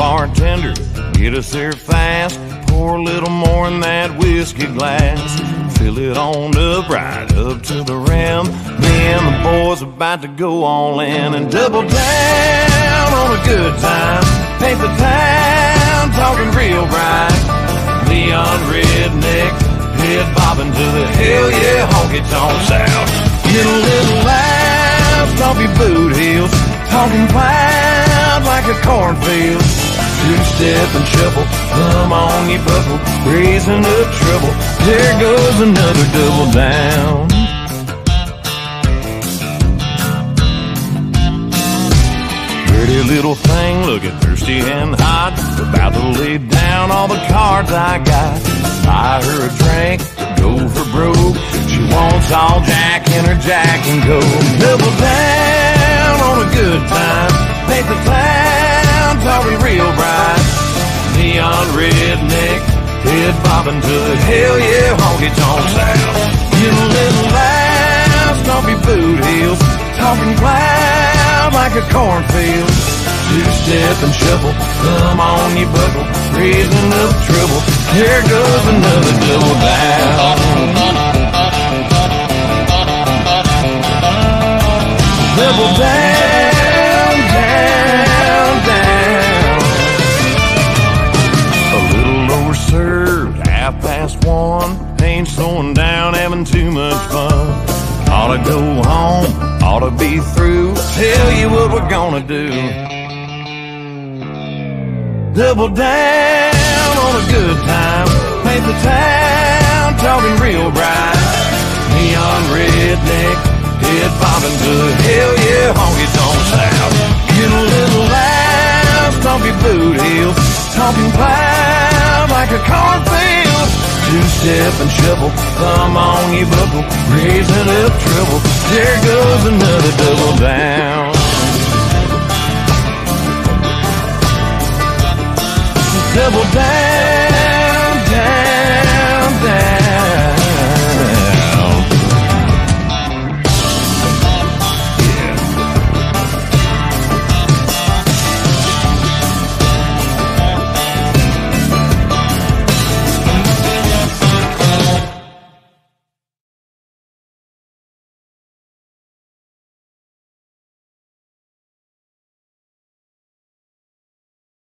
bartender, get us there fast. Pour a little more in that whiskey glass. Fill it on up, right up to the rim. Me and the boys about to go all in and double down on a good time. Paint the town, talking real bright. Neon redneck, head bobbing to the hell yeah honky-tonk sound. Get a little loud, stomp your boot heels. Talking cloud like a cornfield. Two-step and shuffle, thumb on your buckle, raising up trouble. There goes another double down. Pretty little thing, looking thirsty and hot, about to lay down all the cards I got. Buy her a drink, go for broke. She wants all Jack in her Jack and go. Double down on a good time, paint the town, talking real bright. Neon redneck, head bobbing to the hell yeah honky-tonk sound. Get a little loud, stomp your boot heels. Talking cloud like a cornfield. Two-step and shuffle, thumb on your buckle, raising up trouble. There goes another double down. Double down, down, down. A little overserved, 1:30. Ain't slowing down, having too much fun. Ought to go home, ought to be through. Tell you what we're gonna do. Double down on a good time, paint the town, talking real bright. Neon redneck, head bobbing to the hell yeah honky-tonk sound. Get a little loud, stomp your boot heels. Talking cloud like a cornfield. Two-step and shuffle, thumb on your buckle, raising up trouble. There goes another double down. Double down.